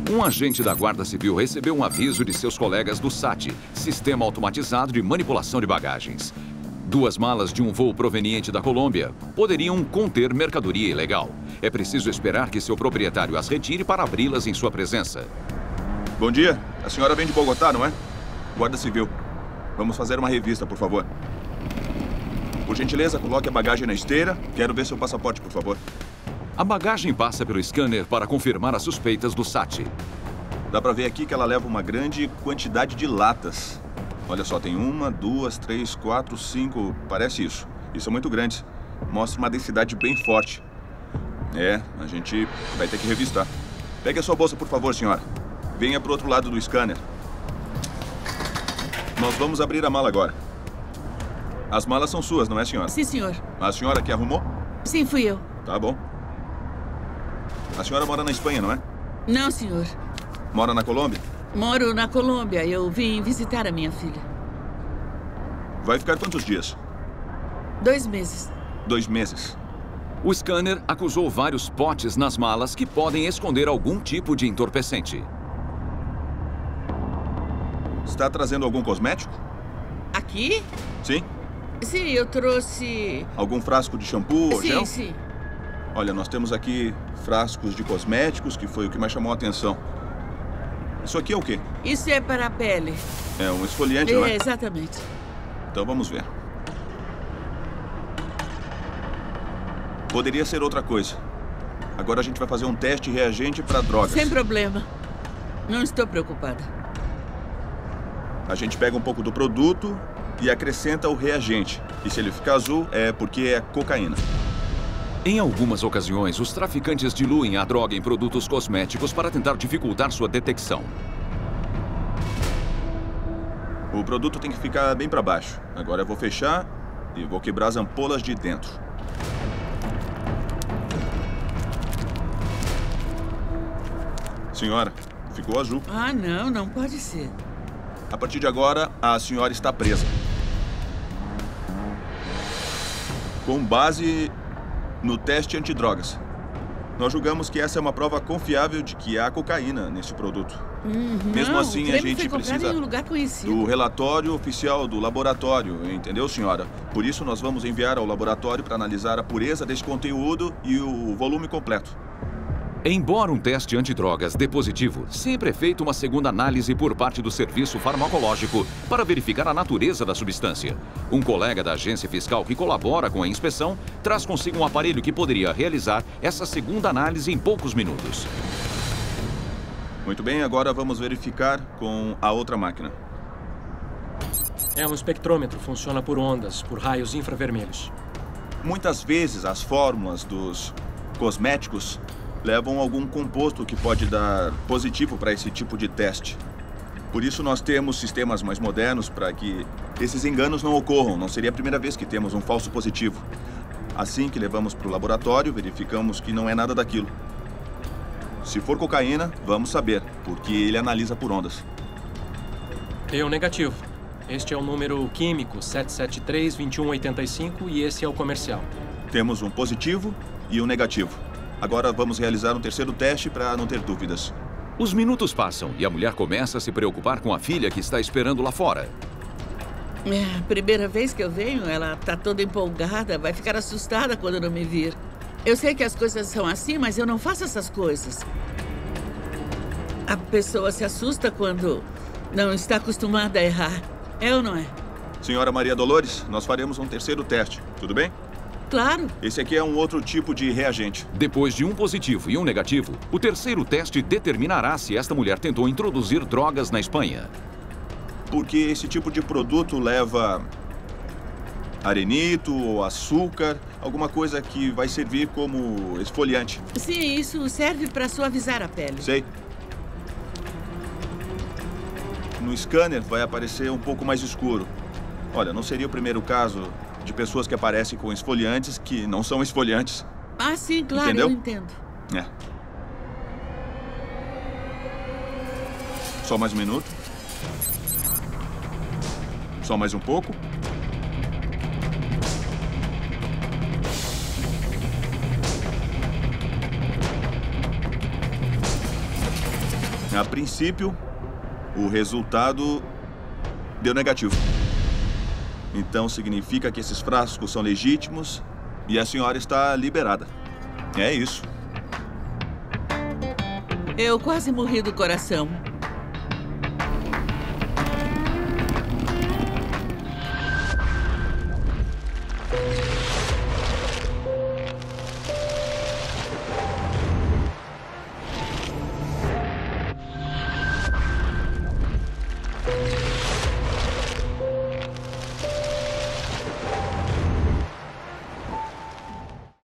Um agente da Guarda Civil recebeu um aviso de seus colegas do SAT, Sistema Automatizado de Manipulação de Bagagens. 2 malas de um voo proveniente da Colômbia poderiam conter mercadoria ilegal. É preciso esperar que seu proprietário as retire para abri-las em sua presença. Bom dia. A senhora vem de Bogotá, não é? Guarda Civil. Vamos fazer uma revista, por favor. Por gentileza, coloque a bagagem na esteira. Quero ver seu passaporte, por favor. A bagagem passa pelo scanner para confirmar as suspeitas do SAT. Dá pra ver aqui que ela leva uma grande quantidade de latas. Olha só, tem 1, 2, 3, 4, 5... Parece isso. E são muito grandes. Mostra uma densidade bem forte. É, a gente vai ter que revistar. Pegue a sua bolsa, por favor, senhora. Venha pro outro lado do scanner. Nós vamos abrir a mala agora. As malas são suas, não é, senhora? Sim, senhor. A senhora que arrumou? Sim, fui eu. Tá bom. A senhora mora na Espanha, não é? Não, senhor. Mora na Colômbia? Moro na Colômbia. Eu vim visitar a minha filha. Vai ficar quantos dias? 2 meses. 2 meses. O scanner acusou vários potes nas malas que podem esconder algum tipo de entorpecente. Está trazendo algum cosmético? Aqui? Sim. Sim, eu trouxe... Algum frasco de shampoo ou gel? Sim. Olha, nós temos aqui frascos de cosméticos, que foi o que mais chamou a atenção. Isso aqui é o quê? Isso é para a pele. É um esfoliante, não é? Exatamente. Então vamos ver. Poderia ser outra coisa. Agora a gente vai fazer um teste reagente para drogas. Sem problema. Não estou preocupada. A gente pega um pouco do produto e acrescenta o reagente. E se ele ficar azul, é porque é cocaína. Em algumas ocasiões, os traficantes diluem a droga em produtos cosméticos para tentar dificultar sua detecção. O produto tem que ficar bem para baixo. Agora eu vou fechar e vou quebrar as ampolas de dentro. Senhora, ficou azul. Ah, não, não pode ser. A partir de agora, a senhora está presa. Com base no teste antidrogas. Nós julgamos que essa é uma prova confiável de que há cocaína nesse produto. Mesmo não, assim, a gente precisa em um lugar conhecido. do relatório oficial do laboratório, entendeu, senhora? Por isso, nós vamos enviar ao laboratório para analisar a pureza desse conteúdo e o volume completo. Embora um teste antidrogas dê positivo, sempre é feita uma segunda análise por parte do serviço farmacológico para verificar a natureza da substância. Um colega da agência fiscal que colabora com a inspeção traz consigo um aparelho que poderia realizar essa segunda análise em poucos minutos. Muito bem, agora vamos verificar com a outra máquina. É um espectrômetro, funciona por ondas, por raios infravermelhos. Muitas vezes as fórmulas dos cosméticos levam algum composto que pode dar positivo para esse tipo de teste. Por isso nós temos sistemas mais modernos para que esses enganos não ocorram. Não seria a primeira vez que temos um falso positivo. Assim que levamos para o laboratório, verificamos que não é nada daquilo. Se for cocaína, vamos saber, porque ele analisa por ondas. Eu negativo. Este é o número químico 773-2185 e esse é o comercial. Temos um positivo e um negativo. Agora vamos realizar um terceiro teste para não ter dúvidas. Os minutos passam e a mulher começa a se preocupar com a filha que está esperando lá fora. É a primeira vez que eu venho, ela tá toda empolgada, vai ficar assustada quando não me vir. Eu sei que as coisas são assim, mas eu não faço essas coisas. A pessoa se assusta quando não está acostumada a errar. É ou não é? Senhora Maria Dolores, nós faremos um terceiro teste, tudo bem? Claro. Esse aqui é um outro tipo de reagente. Depois de um positivo e um negativo, o terceiro teste determinará se esta mulher tentou introduzir drogas na Espanha. Porque esse tipo de produto leva arenito ou açúcar, alguma coisa que vai servir como esfoliante. Sim, isso serve para suavizar a pele. Sei. No scanner vai aparecer um pouco mais escuro. Olha, não seria o primeiro caso de pessoas que aparecem com esfoliantes que não são esfoliantes. Ah, sim, claro, entendeu? Eu entendo. É. Só mais um minuto. Só mais um pouco. A princípio, o resultado deu negativo. Então significa que esses frascos são legítimos e a senhora está liberada. É isso. Eu quase morri do coração.